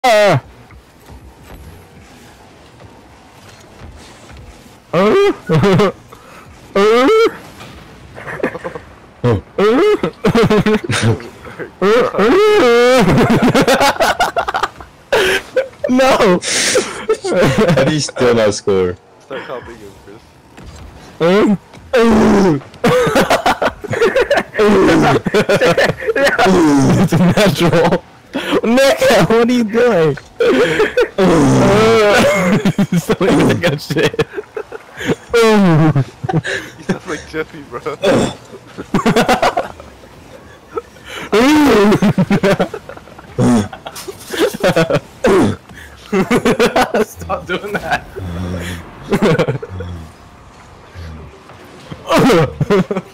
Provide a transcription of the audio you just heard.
No! How do you still not score? Start copying him, Chris. It's natural. Nick, what are you doing? So you got shit. He sounds like Jeffy, bro. Stop doing that.